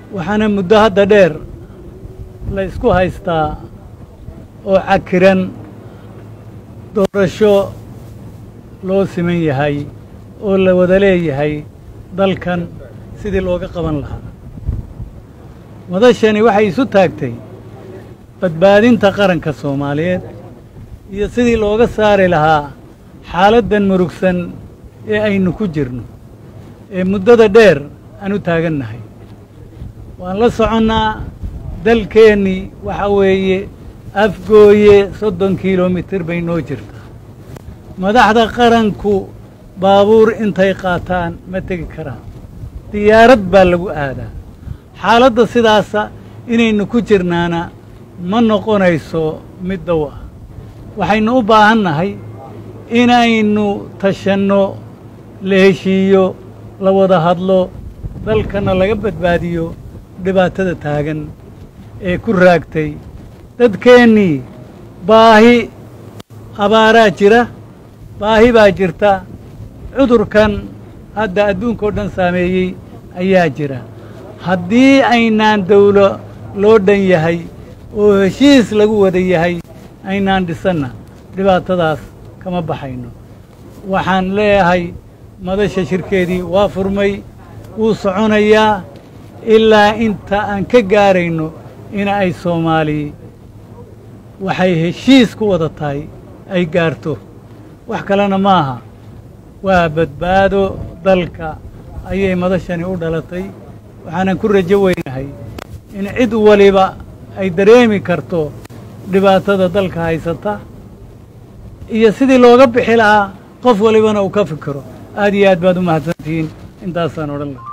waxaana muddo hadda dheer la isku haystaa oo cakiran doorasho loo siman yahay oo la wada leeyahay dalkan sidii looga qaban lahaa madashani waxay isu taagtay badbaadinta qaranka Soomaaliyeed iyo sidii looga saari lahaa xaaladdan murugsan ee aynu ku jirno ee muddada dheer aanu taagannahay waan la soconnaa dalkeenni waxa weeye afgooye 30 kiiloomitir bay noo jirtaa madaxda qaranku baabuur intay qaataan ma tegi karaan diyaarad baa lagu aadaa xaaladda sidaasa inaynu ku jirnaana ma noqonayso mid dhow ah waxaynu u baahannahay inaynu tashanno la heshiiyo la wada hadlo dalkana laga badbaadiyo dhibaatada taagan ee ku raagtay dadkeennii baahi abaaraa jira baahi baa jirta cudurkan hadda adduunkoo dhan saameeyey ayaa jira haddii aynaan dawlo loo dhan yahay oo heshiis lagu wada yahay aynaan dhisanna dhibaatadaas kama baxayno waxaan leeyahay madasha shirkeedii waa furmay wuu soconayaa ilaa inta aan ka gaarayno in ay Soomaali waxay heshiis ku wada tahay ay gaarto wax kalena maaha waa badbaado dalka ayay madashani u dhalatay waxaanan ku rajo weynahay in cid waliba ay dareemi karto dhibaatada dalka haysata iyo sidii looga bixi lahaa qof walibana uu ka fikiro aad iyo aad baad u mahadsantihiin intaasaan odhan lahaa